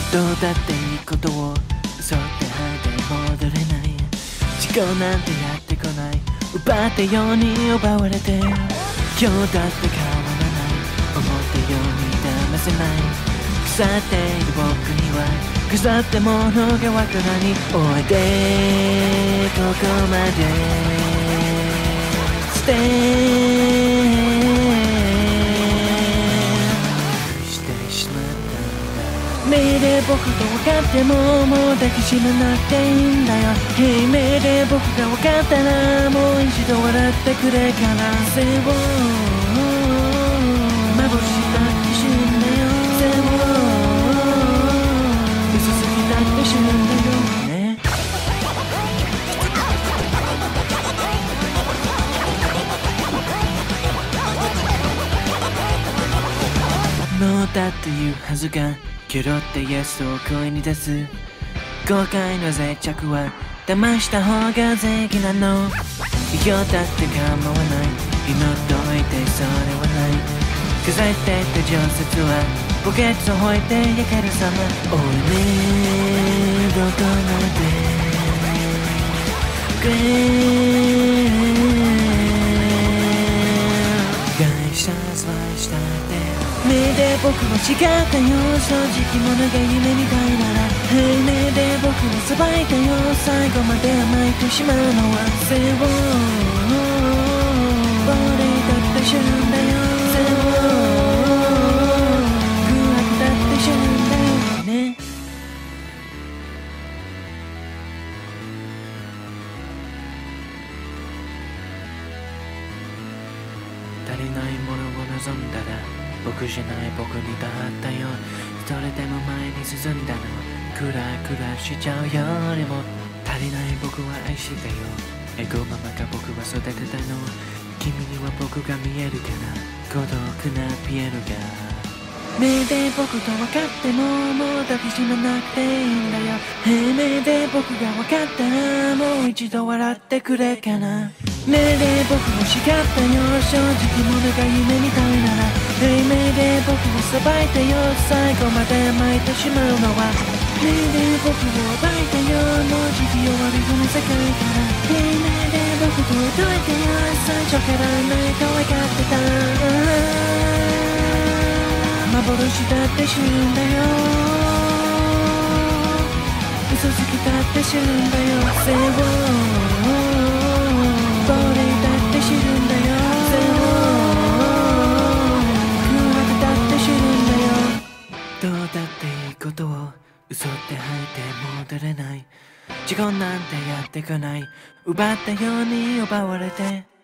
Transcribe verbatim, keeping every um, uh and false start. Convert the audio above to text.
どうだっていいことを嘘って吐いて戻れない。時間なんてやってこない。奪ったように奪われて、今日だって変わらない。思ったように騙せない。腐っている僕には腐ったものがわからない。おいでここまでステイしてしまったんだ。目で僕と分かってももう抱きしめなくていいんだよ。Hey 目で僕が分かったらもう一度笑ってくれから。背を幻だって死んだよ。背を嘘つきだって死ぬんだよね。ノーだって言うはずがケロってイエスを声に出す。後悔の脆着は騙した方が正義なの。今日だって構わない。祈っといてそれはない。飾っていた常設はポケットを置いて焼ける様。おいねどこまで会社済したって目で僕も違ったよ。正直者が夢みたいなら Hey 目で僕もさばいたよ。最後まで甘えてしまうのは背を俺だって死ぬんだよ。背を空白だって死ぬんだよね。足りないものを望んだら僕じゃない僕にだったよ。それでも前に進んだの。クラクラしちゃうよりも足りない僕は愛したよ。エゴママが僕は育てたの。君には僕が見えるから孤独なピエロが。目で僕と分かってももう抱きしめなくていいんだよ。Hey 目で僕が分かったらもう一度笑ってくれかな。目で僕も叱ったよ。正直者が夢みたいなら Hey 目で僕もさばいたよ。最後まで巻いてしまうのは目で僕を暴いたよ。もうじき終わりこの世界から Hey 目で僕と解いてよ。最初からないと分かってた。幻だって死ぬんだよ。嘘つきだって死ぬんだよ。背を俺だって死ぬんだよ。背を空白だって死ぬんだよ。どうだっていいことを嘘って吐いて戻れない。時間なんてやってかない。奪ったように奪われて